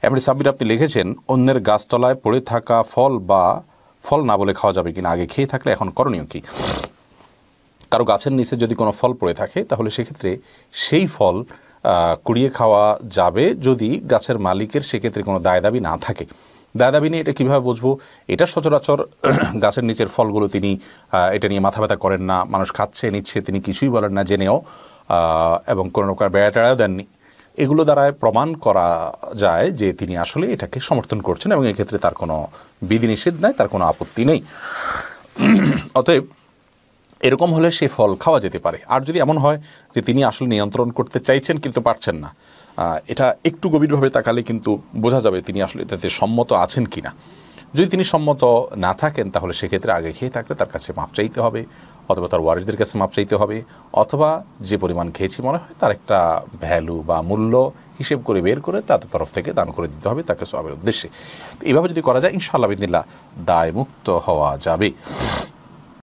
এমনি সাব্বির আপনি লিখেছেন, অন্যের গাছতলায় পড়ে থাকা ফল বা ফল না বলে খাওয়া যাবে কিনা, আগে খেয়ে থাকলে এখন করণীয় কি? কারো গাছের নিচে যদি কোনো ফল পড়ে থাকে তাহলে সেক্ষেত্রে সেই ফল কুড়িয়ে খাওয়া যাবে যদি গাছের মালিকের সেক্ষেত্রে কোনো দায় দাবি না থাকে। দায় দাবি নিয়ে এটা কীভাবে বুঝবো? এটা সচরাচর গাছের নিচের ফলগুলো তিনি এটা নিয়ে মাথা ব্যথা করেন না, মানুষ খাচ্ছে নিচ্ছে, তিনি কিছুই বলেন না জেনেও, এবং কোনো প্রকার বেড়া টেড়াও দেননি, এগুলো দ্বারায় প্রমাণ করা যায় যে তিনি আসলে এটাকে সমর্থন করছেন এবং এক্ষেত্রে তার কোনো বিধিনিষেধ নাই, তার কোনো আপত্তি নেই। অতএব এরকম হলে সে ফল খাওয়া যেতে পারে। আর যদি এমন হয় যে তিনি আসলে নিয়ন্ত্রণ করতে চাইছেন কিন্তু পারছেন না, এটা একটু গভীরভাবে তাকালে কিন্তু বোঝা যাবে তিনি আসলে এটাতে সম্মত আছেন কি না। যদি তিনি সম্মত না থাকেন তাহলে সেক্ষেত্রে আগে খেয়ে থাকলে তার কাছে মাপ চাইতে হবে, অথবা তার ওয়ারিসদের কাছে মাপ চাইতে হবে, অথবা যে পরিমাণ খেয়েছি মনে হয় তার একটা ভ্যালু বা মূল্য হিসেব করে বের করে তাদের তরফ থেকে দান করে দিতে হবে তাকে সওয়াবের উদ্দেশ্যে। তো এইভাবে যদি করা যায় ইনশাআল্লাহ বিদিনিল্লাহ দায় মুক্ত হওয়া যাবে।